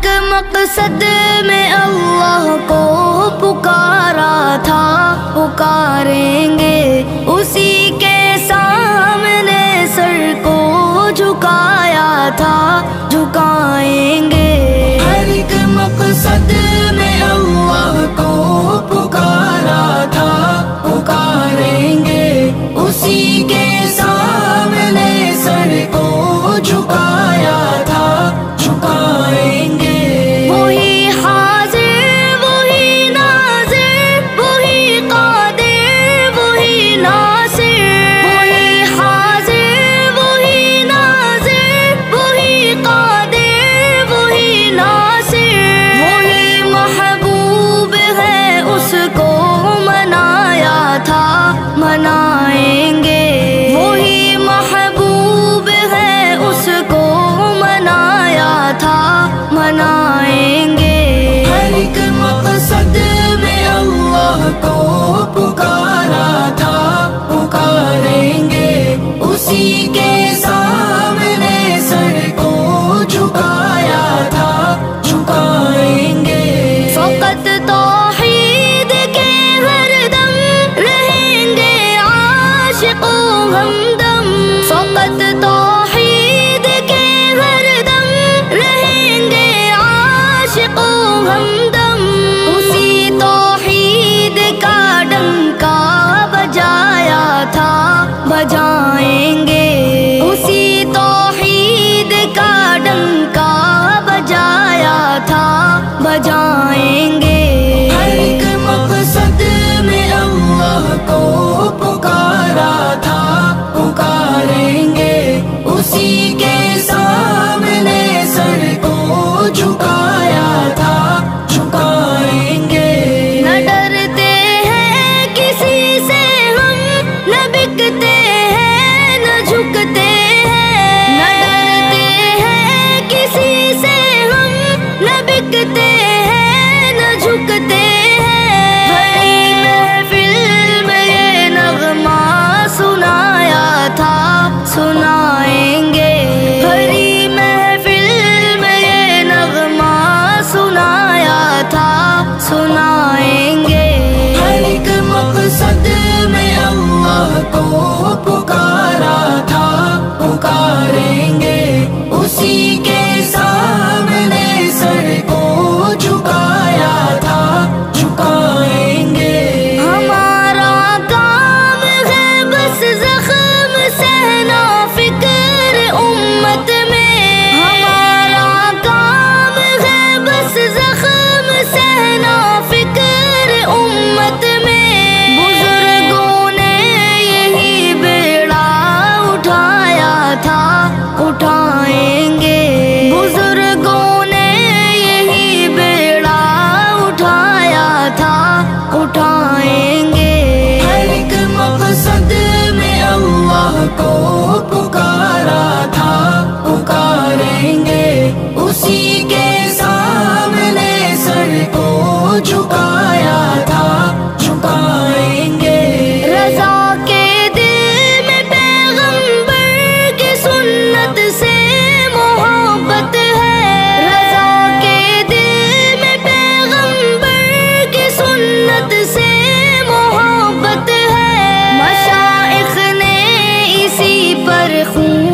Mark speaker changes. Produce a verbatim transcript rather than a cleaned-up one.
Speaker 1: ایک مقصد میں اللہ کو پکارا تھا، پکاریں گے اسی کے سامنے سر کو جھکایا تھا، جھکائیں گے۔ ہر ایک مقصد میں اللہ کو پکارا تھا، پکاریں گے اسی کے سامنے سر کو جھکایا تھا، جھکائیں گے۔ وہی حاضر وہی ناظر وہی قادر وہی ناصر، وہی حاضر وہی ناظر وہی قادر وہی ناصر، وہی محبوب ہے اس کو منایا تھا، منائیں گے۔ وہی محبوب ہے اس کو منایا تھا، منائیں گے۔ ہر ایک مقصد میں اللہ کو پکارا تھا، پکاریں گے اسی کے سامنے سر کو جھکایا تھا، جھکائیں گے۔ فقط توحید کے ہر دم رہیں گے عاشق و ہمدم، فقط توحید کے ہر دم رہیں گے عاشق و ہمدم، اسی توحید کا ڈنکا بجایا تھا، بجائیں گے۔ اسی توحید کا ڈنکا بجایا تھا، بجائیں گے۔ ہر ایک مقصد میں اللہ کو پکارا تھا، پکاریں گے اسی کے سامنے سر کو جھکایا تھا، جھکائیں گے۔ نہ ڈرتے ہیں کسی سے ہم، نہ بکتے ہیں نہ جھکتے ہیں، نہ ڈرتے ہیں کسی سے ہم، نہ بکتے ہیں نہ جھکتے ہیں۔ بھری محفل میں یہ نغمہ سنایا تھا، سنائیں گے۔ بھری محفل میں یہ نغمہ سنایا تھا، سنائیں گے۔ ہر ایک مقصد میں اللہ کو پکارا تھا، پکاریں گے اسی کے سامنے سر کو جھکایا تھا، جھکائیں گے۔ ہمارا کام ہے بس زخم سہنا فکر امت میں، ہمارا کام ہے بس زخم سہنا فکر امت میں، بزرگوں نے یہی بیڑا اٹھایا تھا، اٹھائیں گے۔ بزرگوں نے یہی بیڑا اٹھایا تھا، اٹھائیں گے۔ ہر ایک مقصد میں اللہ کو پکارا تھا، پکاریں گے اسی کے سامنے سر کو جھکایا تھا، جھکائیں گے۔ رضا کے دل میں پیغمبر کی سنت سے محبت ہے، رضا کے دل میں پیغمبر کی سنت سے محبت ہے، مشائخ نے اسی پر خون